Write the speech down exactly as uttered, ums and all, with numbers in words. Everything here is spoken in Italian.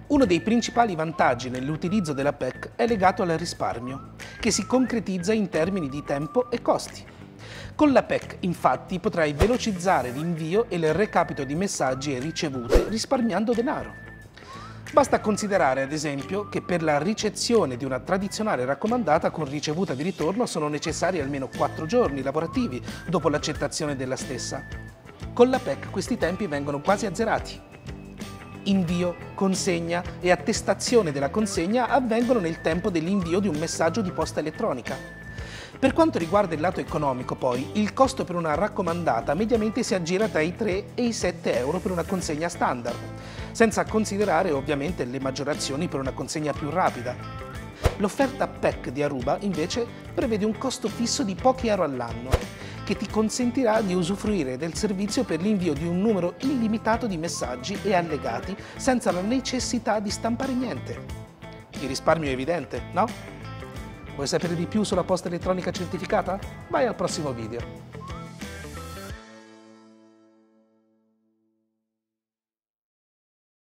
Uno dei principali vantaggi nell'utilizzo della P E C è legato al risparmio, che si concretizza in termini di tempo e costi. Con la P E C, infatti, potrai velocizzare l'invio e il recapito di messaggi e ricevute risparmiando denaro. Basta considerare, ad esempio, che per la ricezione di una tradizionale raccomandata con ricevuta di ritorno sono necessari almeno quattro giorni lavorativi dopo l'accettazione della stessa. Con la P E C questi tempi vengono quasi azzerati. Invio, consegna e attestazione della consegna avvengono nel tempo dell'invio di un messaggio di posta elettronica. Per quanto riguarda il lato economico, poi, il costo per una raccomandata mediamente si aggira tra i tre e i sette euro per una consegna standard, senza considerare ovviamente le maggiorazioni per una consegna più rapida. L'offerta P E C di Aruba, invece, prevede un costo fisso di pochi euro all'anno, che ti consentirà di usufruire del servizio per l'invio di un numero illimitato di messaggi e allegati senza la necessità di stampare niente. Il risparmio è evidente, no? Vuoi sapere di più sulla posta elettronica certificata? Vai al prossimo video.